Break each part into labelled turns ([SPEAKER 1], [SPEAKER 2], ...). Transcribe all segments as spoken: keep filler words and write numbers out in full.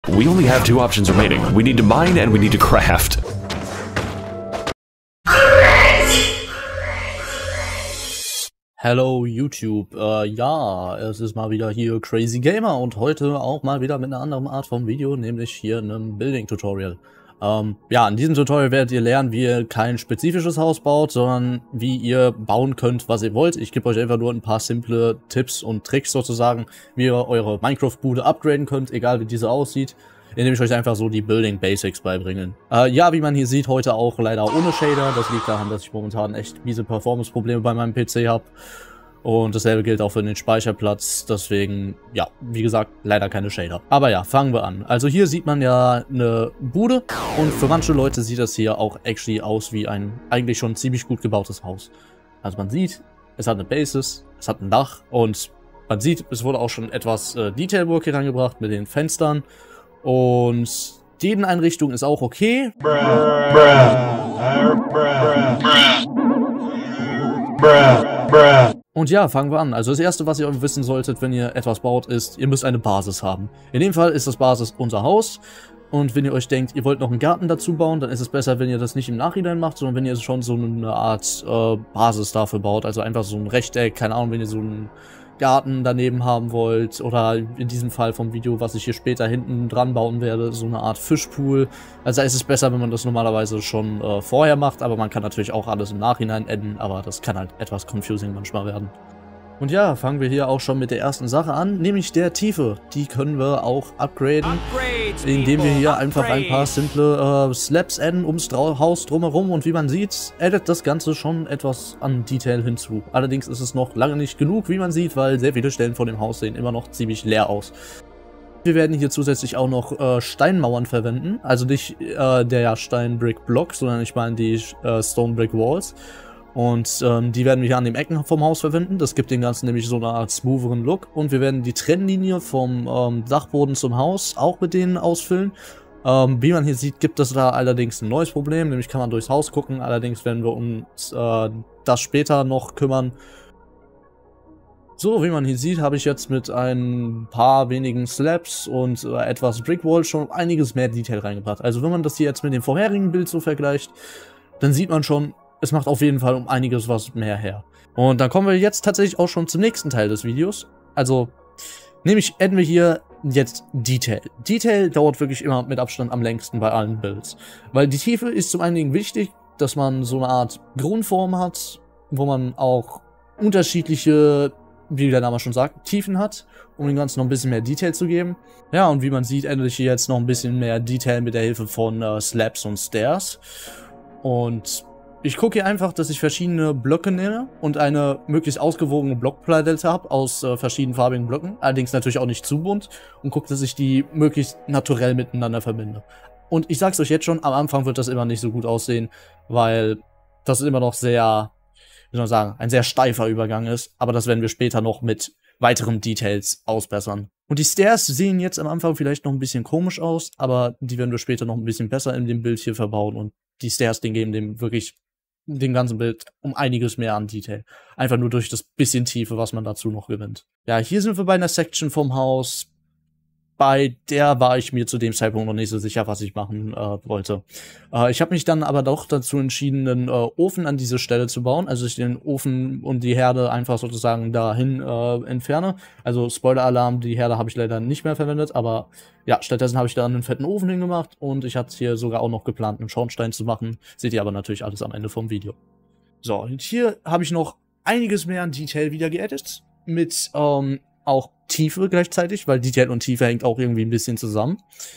[SPEAKER 1] We only have two options remaining. We need to mine and we need to craft.
[SPEAKER 2] Hello YouTube, äh, ja, es ist mal wieder hier Crazy Gamer und heute auch mal wieder mit einer anderen Art von Video, nämlich hier einem Building Tutorial. Ähm, ja, in diesem Tutorial werdet ihr lernen, wie ihr kein spezifisches Haus baut, sondern wie ihr bauen könnt, was ihr wollt. Ich gebe euch einfach nur ein paar simple Tipps und Tricks sozusagen, wie ihr eure Minecraft-Bude upgraden könnt, egal wie diese aussieht, indem ich euch einfach so die Building Basics beibringen. Äh, ja, wie man hier sieht, heute auch leider ohne Shader. Das liegt daran, dass ich momentan echt miese Performance-Probleme bei meinem P C habe. Und dasselbe gilt auch für den Speicherplatz. Deswegen, ja, wie gesagt, leider keine Shader. Aber ja, fangen wir an. Also hier sieht man ja eine Bude. Und für manche Leute sieht das hier auch actually aus wie ein eigentlich schon ziemlich gut gebautes Haus. Also man sieht, es hat eine Basis, es hat ein Dach. Und man sieht, es wurde auch schon etwas äh, Detailwork hier reingebracht mit den Fenstern. Und die Inneneinrichtung ist auch okay.
[SPEAKER 3] Bruh, bruh, bruh, bruh, bruh.
[SPEAKER 2] Und ja, fangen wir an. Also das erste, was ihr wissen solltet, wenn ihr etwas baut, ist, ihr müsst eine Basis haben. In dem Fall ist das Basis unser Haus. Und wenn ihr euch denkt, ihr wollt noch einen Garten dazu bauen, dann ist es besser, wenn ihr das nicht im Nachhinein macht, sondern wenn ihr schon so eine Art äh, Basis dafür baut. Also einfach so ein Rechteck, keine Ahnung, wenn ihr so einen Garten daneben haben wollt. Oder in diesem Fall vom Video, was ich hier später hinten dran bauen werde, so eine Art Fischpool. Also da ist es besser, wenn man das normalerweise schon äh, vorher macht. Aber man kann natürlich auch alles im Nachhinein adden, aber das kann halt etwas confusing manchmal werden. Und ja, fangen wir hier auch schon mit der ersten Sache an, nämlich der Tiefe. Die können wir auch upgraden, indem wir hier einfach ein paar simple äh, Slabs adden ums Dra Haus drumherum. Und wie man sieht, addet das Ganze schon etwas an Detail hinzu. Allerdings ist es noch lange nicht genug, wie man sieht, weil sehr viele Stellen von dem Haus sehen immer noch ziemlich leer aus. Wir werden hier zusätzlich auch noch äh, Steinmauern verwenden. Also nicht äh, der Steinbrick-Block, sondern ich meine die äh, Stone-Brick-Walls. Und ähm, die werden wir hier an den Ecken vom Haus verwenden. Das gibt den Ganzen nämlich so eine Art smootheren Look. Und wir werden die Trennlinie vom ähm, Dachboden zum Haus auch mit denen ausfüllen. Ähm, wie man hier sieht, gibt es da allerdings ein neues Problem. Nämlich kann man durchs Haus gucken. Allerdings werden wir uns äh, das später noch kümmern. So, wie man hier sieht, habe ich jetzt mit ein paar wenigen Slabs und äh, etwas Brickwall schon einiges mehr Detail reingebracht. Also wenn man das hier jetzt mit dem vorherigen Bild so vergleicht, dann sieht man schon, es macht auf jeden Fall um einiges was mehr her. Und dann kommen wir jetzt tatsächlich auch schon zum nächsten Teil des Videos. Also, nämlich adden wir hier jetzt Detail. Detail dauert wirklich immer mit Abstand am längsten bei allen Builds. Weil die Tiefe ist zum einen wichtig, dass man so eine Art Grundform hat, wo man auch unterschiedliche, wie der Name schon sagt, Tiefen hat, um dem Ganzen noch ein bisschen mehr Detail zu geben. Ja, und wie man sieht, adde ich hier jetzt noch ein bisschen mehr Detail mit der Hilfe von äh, Slabs und Stairs. Und ich gucke hier einfach, dass ich verschiedene Blöcke nehme und eine möglichst ausgewogene Blockpalette habe aus äh, verschiedenfarbigen Blöcken. Allerdings natürlich auch nicht zu bunt. Und gucke, dass ich die möglichst naturell miteinander verbinde. Und ich sag's euch jetzt schon, am Anfang wird das immer nicht so gut aussehen, weil das immer noch sehr, wie soll man sagen, ein sehr steifer Übergang ist. Aber das werden wir später noch mit weiteren Details ausbessern. Und die Stairs sehen jetzt am Anfang vielleicht noch ein bisschen komisch aus, aber die werden wir später noch ein bisschen besser in dem Bild hier verbauen. Und die Stairs, den geben dem wirklich dem ganzen Bild um einiges mehr an Detail. Einfach nur durch das bisschen Tiefe, was man dazu noch gewinnt. Ja, hier sind wir bei einer Section vom Haus. Bei der war ich mir zu dem Zeitpunkt noch nicht so sicher, was ich machen äh, wollte. Äh, ich habe mich dann aber doch dazu entschieden, einen äh, Ofen an diese Stelle zu bauen. Also ich den Ofen und die Herde einfach sozusagen dahin äh, entferne. Also Spoiler-Alarm, die Herde habe ich leider nicht mehr verwendet. Aber ja, stattdessen habe ich da einen fetten Ofen hingemacht. Und ich hatte hier sogar auch noch geplant, einen Schornstein zu machen. Seht ihr aber natürlich alles am Ende vom Video. So, und hier habe ich noch einiges mehr an Detail wieder geaddet. Mit ähm, auch Tiefe gleichzeitig, weil Detail und Tiefe hängt auch irgendwie ein bisschen zusammen.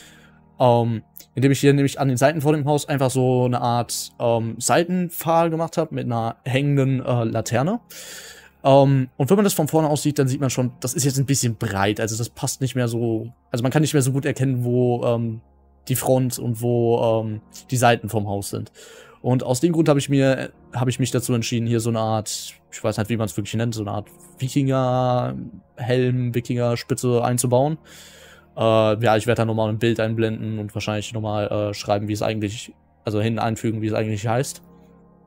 [SPEAKER 2] Ähm, indem ich hier nämlich an den Seiten vor dem Haus einfach so eine Art ähm, Seitenpfahl gemacht habe mit einer hängenden äh, Laterne. Ähm, und wenn man das von vorne aus sieht, dann sieht man schon, das ist jetzt ein bisschen breit. Also das passt nicht mehr so, also man kann nicht mehr so gut erkennen, wo ähm, die Front und wo ähm, die Seiten vom Haus sind. Und aus dem Grund habe ich mir, habe ich mich dazu entschieden, hier so eine Art, ich weiß nicht, wie man es wirklich nennt, so eine Art Wikinger-Helm, Wikinger-Spitze einzubauen. Äh, ja, ich werde da nochmal ein Bild einblenden und wahrscheinlich nochmal äh, schreiben, wie es eigentlich, also hin einfügen, wie es eigentlich heißt.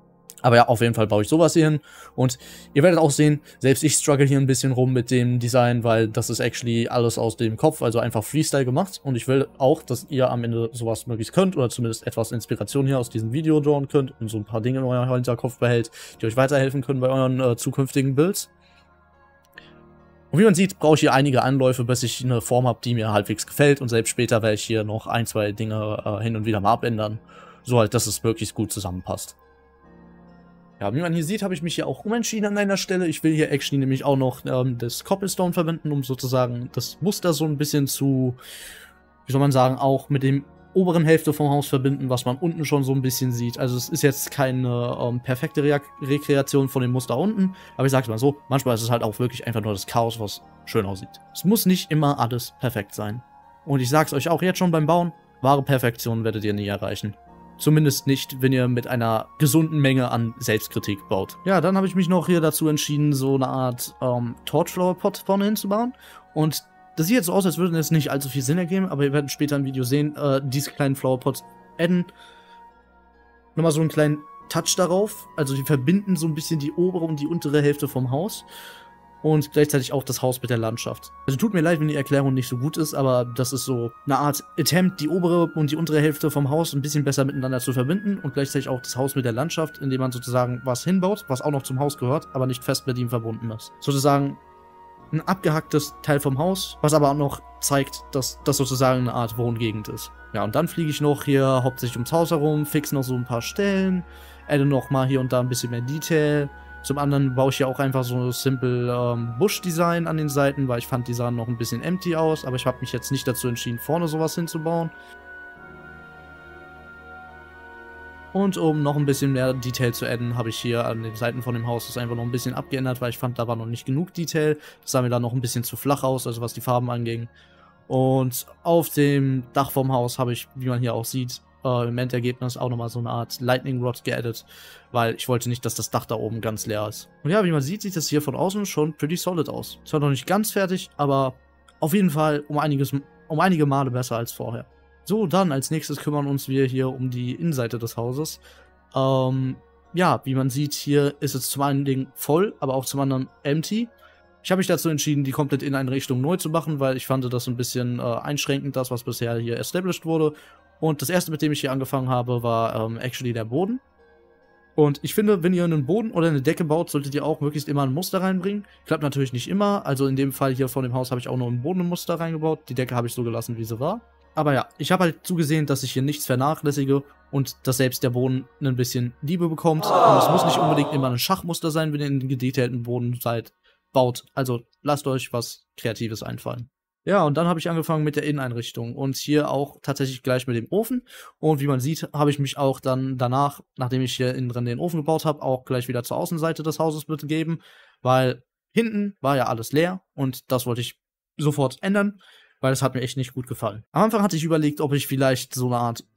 [SPEAKER 2] Aber ja, auf jeden Fall baue ich sowas hier hin. Und ihr werdet auch sehen, selbst ich struggle hier ein bisschen rum mit dem Design, weil das ist actually alles aus dem Kopf, also einfach Freestyle gemacht. Und ich will auch, dass ihr am Ende sowas möglichst könnt oder zumindest etwas Inspiration hier aus diesem Video drawn könnt und so ein paar Dinge in eurem Hinterkopf behält, die euch weiterhelfen können bei euren äh, zukünftigen Builds. Und wie man sieht, brauche ich hier einige Anläufe, bis ich eine Form habe, die mir halbwegs gefällt. Und selbst später werde ich hier noch ein, zwei Dinge äh, hin und wieder mal abändern, so halt, dass es wirklich gut zusammenpasst. Ja, wie man hier sieht, habe ich mich hier auch umentschieden an einer Stelle. Ich will hier actually nämlich auch noch ähm, das Cobblestone verwenden, um sozusagen das Muster so ein bisschen zu, wie soll man sagen, auch mit dem oberen Hälfte vom Haus verbinden, was man unten schon so ein bisschen sieht. Also es ist jetzt keine ähm, perfekte Re Rekreation von dem Muster unten, aber ich sag's mal so, manchmal ist es halt auch wirklich einfach nur das Chaos, was schön aussieht. Es muss nicht immer alles perfekt sein. Und ich sag's euch auch jetzt schon beim Bauen, wahre Perfektion werdet ihr nie erreichen. Zumindest nicht, wenn ihr mit einer gesunden Menge an Selbstkritik baut. Ja, dann habe ich mich noch hier dazu entschieden, so eine Art ähm, Torchflower-Pot vorne hinzubauen. Und das sieht jetzt so aus, als würde es nicht allzu viel Sinn ergeben, aber ihr werdet später im Video sehen, äh, diese kleinen Flower-Pots adden nochmal so einen kleinen Touch darauf. Also die verbinden so ein bisschen die obere und die untere Hälfte vom Haus. Und gleichzeitig auch das Haus mit der Landschaft. Also tut mir leid, wenn die Erklärung nicht so gut ist, aber das ist so eine Art Attempt, die obere und die untere Hälfte vom Haus ein bisschen besser miteinander zu verbinden und gleichzeitig auch das Haus mit der Landschaft, indem man sozusagen was hinbaut, was auch noch zum Haus gehört, aber nicht fest mit ihm verbunden ist. Sozusagen ein abgehacktes Teil vom Haus, was aber auch noch zeigt, dass das sozusagen eine Art Wohngegend ist. Ja, und dann fliege ich noch hier hauptsächlich ums Haus herum, fixe noch so ein paar Stellen, adde noch mal hier und da ein bisschen mehr Detail. Zum anderen baue ich ja auch einfach so ein simple ähm, Busch-Design an den Seiten, weil ich fand, die sahen noch ein bisschen empty aus, aber ich habe mich jetzt nicht dazu entschieden, vorne sowas hinzubauen. Und um noch ein bisschen mehr Detail zu adden, habe ich hier an den Seiten von dem Haus das einfach noch ein bisschen abgeändert, weil ich fand, da war noch nicht genug Detail. Das sah mir dann noch ein bisschen zu flach aus, also was die Farben anging. Und auf dem Dach vom Haus habe ich, wie man hier auch sieht, äh, im Endergebnis auch nochmal so eine Art Lightning Rod geaddet, weil ich wollte nicht, dass das Dach da oben ganz leer ist. Und ja, wie man sieht, sieht das hier von außen schon pretty solid aus. Zwar noch nicht ganz fertig, aber auf jeden Fall um einiges, um einige Male besser als vorher. So, dann als nächstes kümmern uns wir hier um die Innenseite des Hauses. Ähm, ja, wie man sieht, hier ist es zum einen Ding voll, aber auch zum anderen empty. Ich habe mich dazu entschieden, die komplett in eine Richtung neu zu machen, weil ich fand das ein bisschen äh, einschränkend, das, was bisher hier established wurde. Und das erste, mit dem ich hier angefangen habe, war ähm, actually der Boden. Und ich finde, wenn ihr einen Boden oder eine Decke baut, solltet ihr auch möglichst immer ein Muster reinbringen. Klappt natürlich nicht immer, also in dem Fall hier von dem Haus habe ich auch nur im Boden ein Muster reingebaut. Die Decke habe ich so gelassen, wie sie war. Aber ja, ich habe halt zugesehen, dass ich hier nichts vernachlässige und dass selbst der Boden ein bisschen Liebe bekommt. Und es muss nicht unbedingt immer ein Schachmuster sein, wenn ihr in gedetailten Boden seid, baut. Also lasst euch was Kreatives einfallen. Ja, und dann habe ich angefangen mit der Inneneinrichtung und hier auch tatsächlich gleich mit dem Ofen. Und wie man sieht, habe ich mich auch dann danach, nachdem ich hier innen drin den Ofen gebaut habe, auch gleich wieder zur Außenseite des Hauses begeben, weil hinten war ja alles leer und das wollte ich sofort ändern, weil es hat mir echt nicht gut gefallen. Am Anfang hatte ich überlegt, ob ich vielleicht so eine Art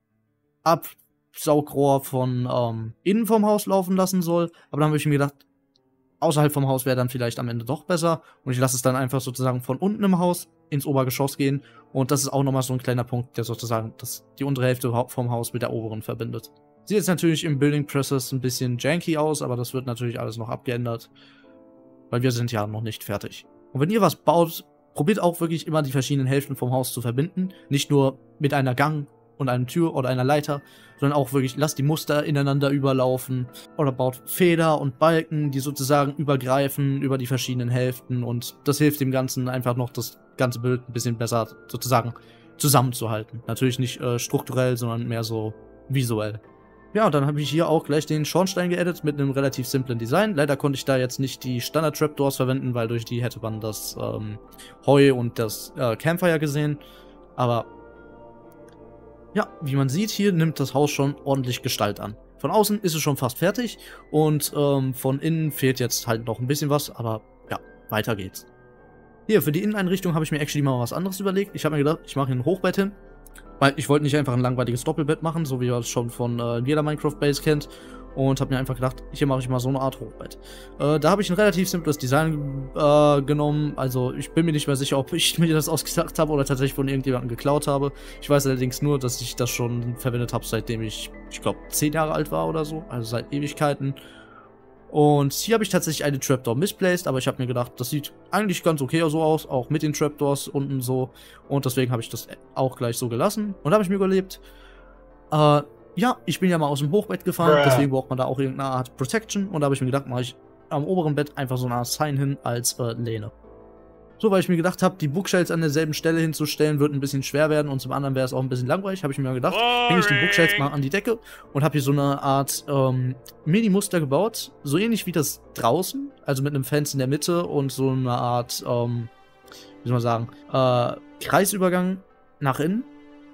[SPEAKER 2] Absaugrohr von ähm, innen vom Haus laufen lassen soll, aber dann habe ich mir gedacht, außerhalb vom Haus wäre dann vielleicht am Ende doch besser und ich lasse es dann einfach sozusagen von unten im Haus ins Obergeschoss gehen und das ist auch nochmal so ein kleiner Punkt, der sozusagen das, die untere Hälfte vom Haus mit der oberen verbindet. Sieht jetzt natürlich im Building Process ein bisschen janky aus, aber das wird natürlich alles noch abgeändert, weil wir sind ja noch nicht fertig. Und wenn ihr was baut, probiert auch wirklich immer die verschiedenen Hälften vom Haus zu verbinden, nicht nur mit einer Gang und einer Tür oder einer Leiter, sondern auch wirklich, lasst die Muster ineinander überlaufen oder baut Feder und Balken, die sozusagen übergreifen über die verschiedenen Hälften und das hilft dem Ganzen einfach noch, das ganze Bild ein bisschen besser sozusagen zusammenzuhalten. Natürlich nicht äh, strukturell, sondern mehr so visuell. Ja, und dann habe ich hier auch gleich den Schornstein geaddet mit einem relativ simplen Design. Leider konnte ich da jetzt nicht die Standard-Trapdoors verwenden, weil durch die hätte man das ähm, Heu und das äh, Campfire gesehen. Aber ja, wie man sieht, hier nimmt das Haus schon ordentlich Gestalt an. Von außen ist es schon fast fertig und ähm, von innen fehlt jetzt halt noch ein bisschen was, aber ja, weiter geht's. Hier, für die Inneneinrichtung habe ich mir actually mal was anderes überlegt. Ich habe mir gedacht, ich mache hier ein Hochbett hin, weil ich wollte nicht einfach ein langweiliges Doppelbett machen, so wie ihr es schon von äh, jeder Minecraft-Base kennt. und habe mir einfach gedacht, hier mache ich mal so eine Art Hochbett. Äh, da habe ich ein relativ simples Design äh, genommen, also ich bin mir nicht mehr sicher, ob ich mir das ausgedacht habe oder tatsächlich von irgendjemandem geklaut habe. Ich weiß allerdings nur, dass ich das schon verwendet habe, seitdem ich, ich glaube, zehn Jahre alt war oder so, also seit Ewigkeiten. Und hier habe ich tatsächlich eine Trapdoor misplaced, aber ich habe mir gedacht, das sieht eigentlich ganz okay so aus, auch mit den Trapdoors unten so. Und deswegen habe ich das auch gleich so gelassen. Und habe ich mir überlebt, äh, ja, ich bin ja mal aus dem Hochbett gefallen,
[SPEAKER 3] Bruh.
[SPEAKER 2] deswegen braucht man da auch irgendeine Art Protection. Und da habe ich mir gedacht, mache ich am oberen Bett einfach so eine Art Sign hin als äh, Lehne. So, weil ich mir gedacht habe, die Bookshelves an derselben Stelle hinzustellen, wird ein bisschen schwer werden und zum anderen wäre es auch ein bisschen langweilig, habe ich mir gedacht, hänge ich die Bookshelves mal an die Decke und habe hier so eine Art ähm, Mini-Muster gebaut, so ähnlich wie das draußen, also mit einem Fenster in der Mitte und so eine Art, ähm, wie soll man sagen, äh, Kreisübergang nach innen.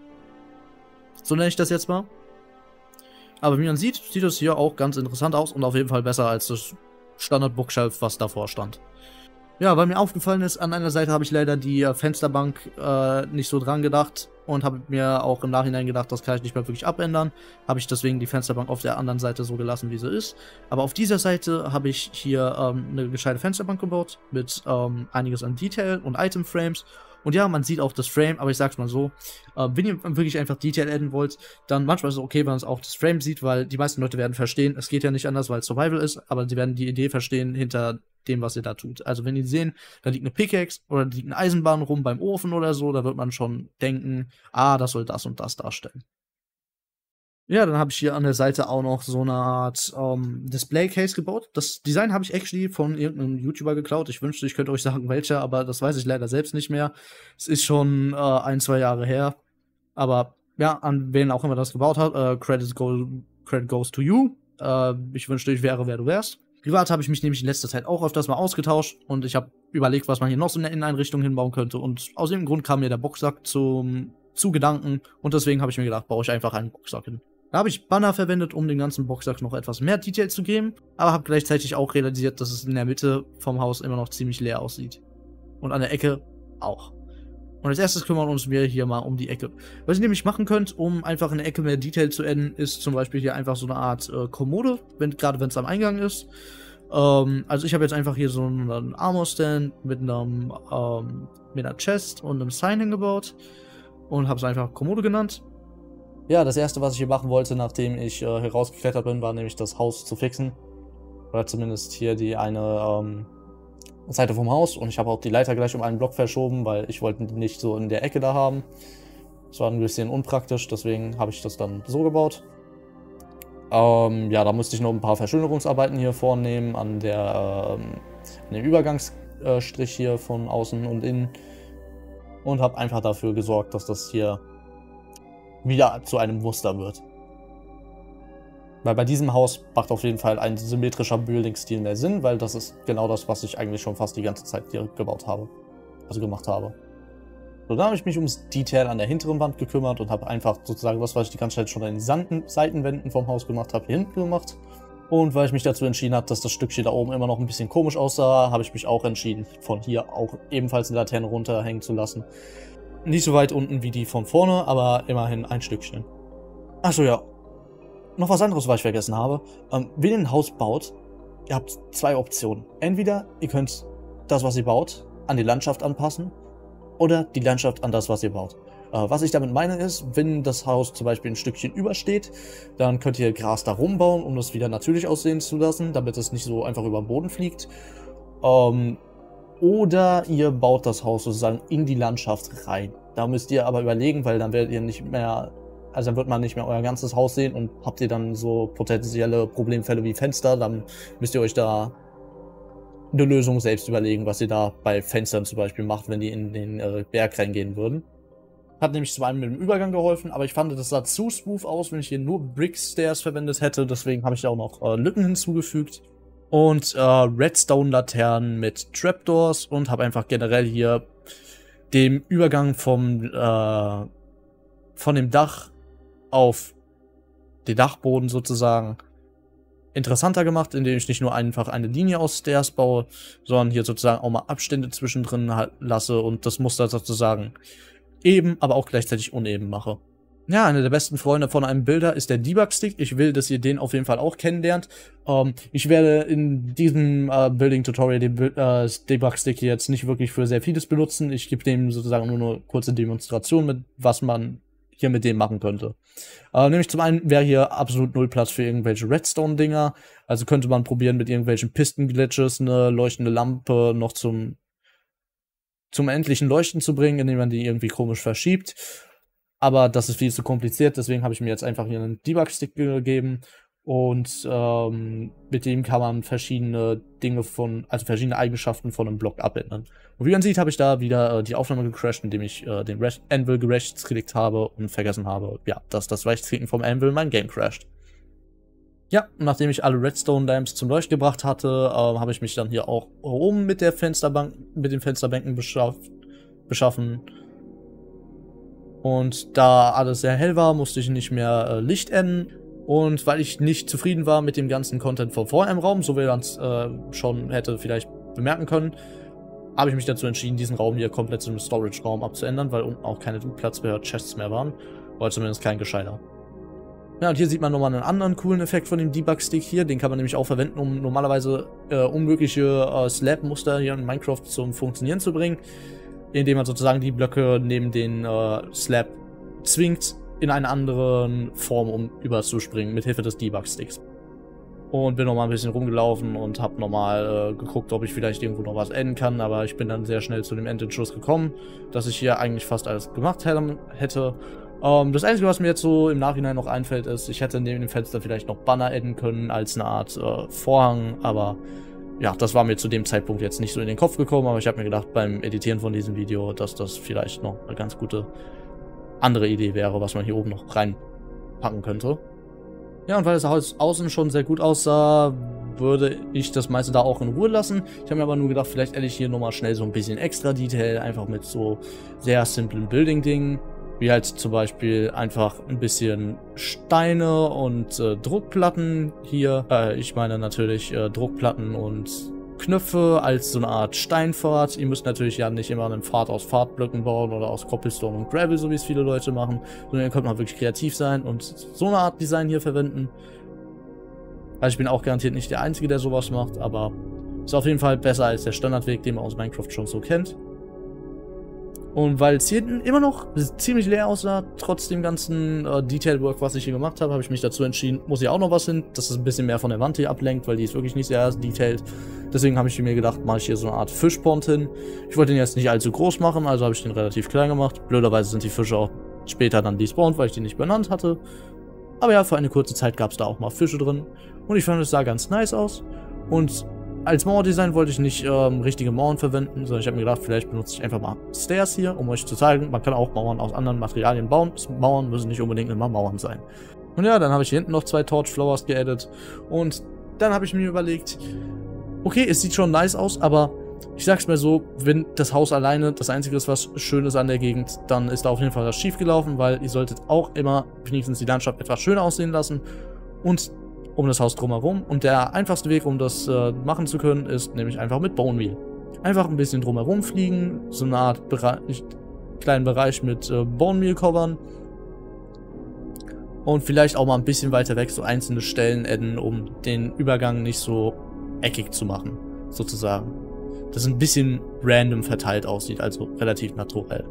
[SPEAKER 2] So nenne ich das jetzt mal. Aber wie man sieht, sieht das hier auch ganz interessant aus und auf jeden Fall besser als das Standard-Bookshelf, was davor stand. Ja, weil mir aufgefallen ist, an einer Seite habe ich leider die äh, Fensterbank äh, nicht so dran gedacht und habe mir auch im Nachhinein gedacht, das kann ich nicht mehr wirklich abändern. Habe ich deswegen die Fensterbank auf der anderen Seite so gelassen, wie sie ist. Aber auf dieser Seite habe ich hier ähm, eine gescheite Fensterbank gebaut mit ähm, einiges an Detail und Item-Frames. Und ja, man sieht auch das Frame, aber ich sag's mal so, äh, wenn ihr wirklich einfach Detail adden wollt, dann manchmal ist es okay, wenn man es auch das Frame sieht, weil die meisten Leute werden verstehen, es geht ja nicht anders, weil es Survival ist, aber sie werden die Idee verstehen hinter dem, was ihr da tut. Also wenn die sehen, da liegt eine Pickaxe oder da liegt eine Eisenbahn rum beim Ofen oder so, da wird man schon denken, ah, das soll das und das darstellen. Ja, dann habe ich hier an der Seite auch noch so eine Art ähm, Display-Case gebaut. Das Design habe ich actually von irgendeinem YouTuber geklaut. Ich wünschte, ich könnte euch sagen, welcher, aber das weiß ich leider selbst nicht mehr. Es ist schon äh, ein, zwei Jahre her. Aber ja, an wen auch immer das gebaut hat, äh, Credit, go, Credit goes to you. Äh, ich wünschte, ich wäre, wer du wärst. Privat habe ich mich nämlich in letzter Zeit auch öfters mal ausgetauscht und ich habe überlegt, was man hier noch so in der Inneneinrichtung hinbauen könnte. Und aus dem Grund kam mir der Boxsack zum, zu Gedanken und deswegen habe ich mir gedacht, baue ich einfach einen Boxsack hin. Da habe ich Banner verwendet, um dem ganzen Boxsack noch etwas mehr Detail zu geben, aber habe gleichzeitig auch realisiert, dass es in der Mitte vom Haus immer noch ziemlich leer aussieht. Und an der Ecke auch. Und als erstes kümmern uns wir hier mal um die Ecke. Was ihr nämlich machen könnt, um einfach in der Ecke mehr Detail zu adden, ist zum Beispiel hier einfach so eine Art äh, Kommode, wenn, gerade wenn es am Eingang ist. Ähm, also ich habe jetzt einfach hier so einen Armor-Stand mit, einem, ähm, mit einer Chest und einem Sign hingebaut und habe es einfach Kommode genannt. Ja, das erste, was ich hier machen wollte, nachdem ich äh, herausgeklettert bin, war nämlich das Haus zu fixen. Oder zumindest hier die eine ähm, Seite vom Haus. Und ich habe auch die Leiter gleich um einen Block verschoben, weil ich wollte die nicht so in der Ecke da haben. Das war ein bisschen unpraktisch, deswegen habe ich das dann so gebaut. Ähm, ja, da musste ich noch ein paar Verschönerungsarbeiten hier vornehmen an, der, ähm, an dem Übergangsstrich hier von außen und innen. Und habe einfach dafür gesorgt, dass das hier wieder zu einem Muster wird. Weil bei diesem Haus macht auf jeden Fall ein symmetrischer Building-Stil mehr Sinn, weil das ist genau das, was ich eigentlich schon fast die ganze Zeit hier gebaut habe. Also gemacht habe. So, dann habe ich mich ums Detail an der hinteren Wand gekümmert und habe einfach sozusagen das, was ich die ganze Zeit schon an den Seitenwänden vom Haus gemacht habe, hier hinten gemacht. Und weil ich mich dazu entschieden habe, dass das Stückchen da oben immer noch ein bisschen komisch aussah, habe ich mich auch entschieden, von hier auch ebenfalls eine Laterne runterhängen zu lassen. Nicht so weit unten wie die von vorne, aber immerhin ein Stückchen. Achso, ja. Noch was anderes, was ich vergessen habe. Ähm, wenn ihr ein Haus baut, ihr habt zwei Optionen. Entweder ihr könnt das, was ihr baut, an die Landschaft anpassen oder die Landschaft an das, was ihr baut. Äh, was ich damit meine ist, wenn das Haus zum Beispiel ein Stückchen übersteht, dann könnt ihr Gras da rumbauen, um das wieder natürlich aussehen zu lassen, damit es nicht so einfach über den Boden fliegt. Ähm, Oder ihr baut das Haus sozusagen in die Landschaft rein. Da müsst ihr aber überlegen, weil dann werdet ihr nicht mehr, also dann wird man nicht mehr euer ganzes Haus sehen und habt ihr dann so potenzielle Problemfälle wie Fenster, dann müsst ihr euch da eine Lösung selbst überlegen, was ihr da bei Fenstern zum Beispiel macht, wenn die in den äh, Berg reingehen würden. Hat nämlich zum einen mit dem Übergang geholfen, aber ich fand, das sah zu smooth aus, wenn ich hier nur Brick Stairs verwendet hätte, deswegen habe ich da auch noch äh, Lücken hinzugefügt. Und äh, Redstone-Laternen mit Trapdoors und habe einfach generell hier den Übergang vom, äh, von dem Dach auf den Dachboden sozusagen interessanter gemacht, indem ich nicht nur einfach eine Linie aus Stairs baue, sondern hier sozusagen auch mal Abstände zwischendrin lasse und das Muster sozusagen eben, aber auch gleichzeitig uneben mache. Ja, einer der besten Freunde von einem Builder ist der Debug-Stick. Ich will, dass ihr den auf jeden Fall auch kennenlernt. Ähm, ich werde in diesem äh, Building-Tutorial den äh, Debug-Stick jetzt nicht wirklich für sehr vieles benutzen. Ich gebe dem sozusagen nur eine kurze Demonstration mit, was man hier mit dem machen könnte. Äh, nämlich zum einen wäre hier absolut null Platz für irgendwelche Redstone-Dinger. Also könnte man probieren, mit irgendwelchen Pisten-Glitches eine leuchtende Lampe noch zum, zum endlichen Leuchten zu bringen, indem man die irgendwie komisch verschiebt. Aber das ist viel zu kompliziert, deswegen habe ich mir jetzt einfach hier einen Debug-Stick gegeben und ähm, mit dem kann man verschiedene Dinge von, also verschiedene Eigenschaften von einem Block abändern. Und wie man sieht, habe ich da wieder äh, die Aufnahme gecrashed, indem ich äh, den Re Anvil gerechtsklickt habe und vergessen habe, ja, dass das Rechtsklicken vom Anvil mein Game crasht. Ja, nachdem ich alle Redstone-Lamps zum Leuchten gebracht hatte, äh, habe ich mich dann hier auch oben mit der Fensterbank, mit den Fensterbänken beschaff beschaffen. Und da alles sehr hell war, musste ich nicht mehr äh, Licht adden. Und weil ich nicht zufrieden war mit dem ganzen Content von vorher im Raum, so wie man es äh, schon hätte vielleicht bemerken können, habe ich mich dazu entschieden, diesen Raum hier komplett zu einem Storage-Raum abzuändern, weil unten auch keine Platz für Chests mehr waren. Oder zumindest kein gescheiter. Ja, und hier sieht man nochmal einen anderen coolen Effekt von dem Debug-Stick hier. Den kann man nämlich auch verwenden, um normalerweise äh, unmögliche äh, Slab-Muster hier in Minecraft zum Funktionieren zu bringen. Indem man sozusagen die Blöcke neben den äh, Slab zwingt, in eine andere Form um überzuspringen, mit Hilfe des Debug-Sticks. Und bin nochmal ein bisschen rumgelaufen und habe nochmal äh, geguckt, ob ich vielleicht irgendwo noch was enden kann, aber ich bin dann sehr schnell zu dem Endentschluss gekommen, dass ich hier eigentlich fast alles gemacht hätte. Ähm, das Einzige, was mir jetzt so im Nachhinein noch einfällt, ist, ich hätte neben dem Fenster vielleicht noch Banner enden können als eine Art äh, Vorhang, aber ja, das war mir zu dem Zeitpunkt jetzt nicht so in den Kopf gekommen, aber ich habe mir gedacht beim Editieren von diesem Video, dass das vielleicht noch eine ganz gute andere Idee wäre, was man hier oben noch reinpacken könnte. Ja, und weil das Haus außen schon sehr gut aussah, würde ich das meiste da auch in Ruhe lassen. Ich habe mir aber nur gedacht, vielleicht hätte ich hier nochmal schnell so ein bisschen extra Detail, einfach mit so sehr simplen Building-Dingen. Wie halt zum Beispiel einfach ein bisschen Steine und äh, Druckplatten hier. Äh, ich meine natürlich äh, Druckplatten und Knöpfe als so eine Art Steinpfad. Ihr müsst natürlich ja nicht immer einen Pfad aus Pfadblöcken bauen oder aus Cobblestone und Gravel, so wie es viele Leute machen. Sondern ihr könnt mal wirklich kreativ sein und so eine Art Design hier verwenden. Also ich bin auch garantiert nicht der Einzige, der sowas macht, aber ist auf jeden Fall besser als der Standardweg, den man aus Minecraft schon so kennt. Und weil es hier hinten immer noch ziemlich leer aussah, trotz dem ganzen äh, Detail-Work, was ich hier gemacht habe, habe ich mich dazu entschieden, muss hier auch noch was hin, dass es ein bisschen mehr von der Wand hier ablenkt, weil die ist wirklich nicht sehr detailed. Deswegen habe ich mir gedacht, mache ich hier so eine Art Fischpond hin. Ich wollte den jetzt nicht allzu groß machen, also habe ich den relativ klein gemacht. Blöderweise sind die Fische auch später dann despawned, weil ich die nicht benannt hatte. Aber ja, für eine kurze Zeit gab es da auch mal Fische drin. Und ich fand, es sah ganz nice aus. Und als Mauerdesign wollte ich nicht ähm, richtige Mauern verwenden, sondern ich habe mir gedacht, vielleicht benutze ich einfach mal Stairs hier, um euch zu zeigen, man kann auch Mauern aus anderen Materialien bauen. Mauern müssen nicht unbedingt immer Mauern sein. Und ja, dann habe ich hier hinten noch zwei Torchflowers geaddet und dann habe ich mir überlegt, okay, es sieht schon nice aus, aber ich sag's mir so, wenn das Haus alleine das Einzige ist, was schön ist an der Gegend, dann ist da auf jeden Fall was schief gelaufen, weil ihr solltet auch immer wenigstens die Landschaft etwas schöner aussehen lassen und um das Haus drumherum. Und der einfachste Weg, um das äh, machen zu können, ist nämlich einfach mit Bone Meal. Einfach ein bisschen drumherum fliegen, so eine Art Bereich, kleinen Bereich mit äh, Bone Meal covern. Und vielleicht auch mal ein bisschen weiter weg so einzelne Stellen adden, um den Übergang nicht so eckig zu machen, sozusagen. Das ein bisschen random verteilt aussieht, also relativ naturell.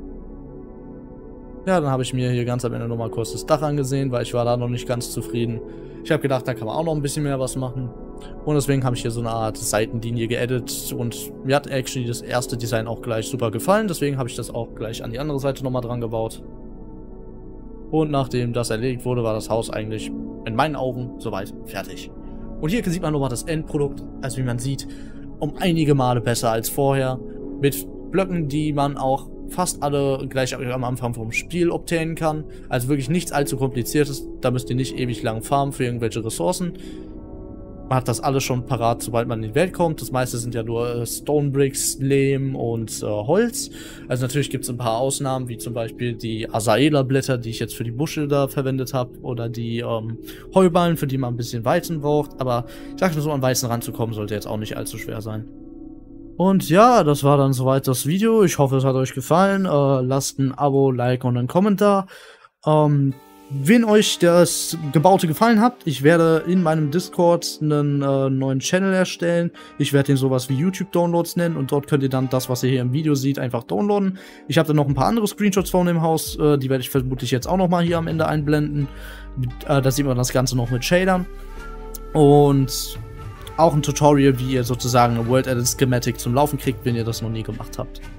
[SPEAKER 2] Ja, dann habe ich mir hier ganz am Ende nochmal kurz das Dach angesehen, weil ich war da noch nicht ganz zufrieden. Ich habe gedacht, da kann man auch noch ein bisschen mehr was machen. Und deswegen habe ich hier so eine Art Seitenlinie geedit. Und mir hat actually das erste Design auch gleich super gefallen. Deswegen habe ich das auch gleich an die andere Seite nochmal dran gebaut. Und nachdem das erledigt wurde, war das Haus eigentlich in meinen Augen soweit fertig. Und hier sieht man nochmal das Endprodukt. Also wie man sieht, um einige Male besser als vorher. Mit Blöcken, die man auch fast alle gleich am Anfang vom Spiel obtainen kann. Also wirklich nichts allzu kompliziertes. Da müsst ihr nicht ewig lang farmen für irgendwelche Ressourcen. Man hat das alles schon parat, sobald man in die Welt kommt. Das meiste sind ja nur äh, Stone Bricks, Lehm und äh, Holz. Also natürlich gibt es ein paar Ausnahmen, wie zum Beispiel die Azaela-Blätter, die ich jetzt für die Busche da verwendet habe. Oder die ähm, Heuballen, für die man ein bisschen Weizen braucht. Aber ich sag mal so, an Weizen ranzukommen, sollte jetzt auch nicht allzu schwer sein. Und ja, das war dann soweit das Video. Ich hoffe, es hat euch gefallen. Äh, lasst ein Abo, Like und einen Kommentar. Ähm, wenn euch das Gebaute gefallen hat, ich werde in meinem Discord einen äh, neuen Channel erstellen. Ich werde den sowas wie YouTube-Downloads nennen und dort könnt ihr dann das, was ihr hier im Video seht, einfach downloaden. Ich habe dann noch ein paar andere Screenshots von dem Haus, äh, die werde ich vermutlich jetzt auch noch mal hier am Ende einblenden. Äh, da sieht man das Ganze noch mit Shadern. Und auch ein Tutorial, wie ihr sozusagen eine World Edit Schematic zum Laufen kriegt, wenn ihr das noch nie gemacht habt.